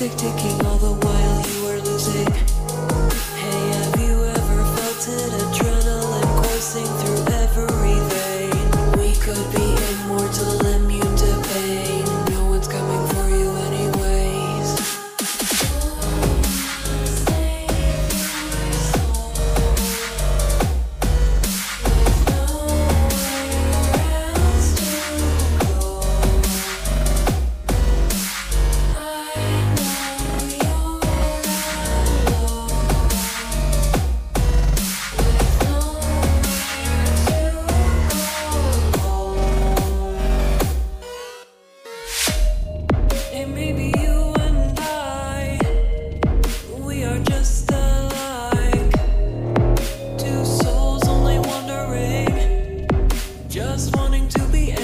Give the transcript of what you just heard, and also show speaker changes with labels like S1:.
S1: tick ticking all the while you are losing. Hey, have you ever felt it? Adrenaline coursing through every vein. We could be immortal, immune to pain. No one's coming for you anyways. It may be you and I, we are just alike. Two souls only wandering, just wanting to be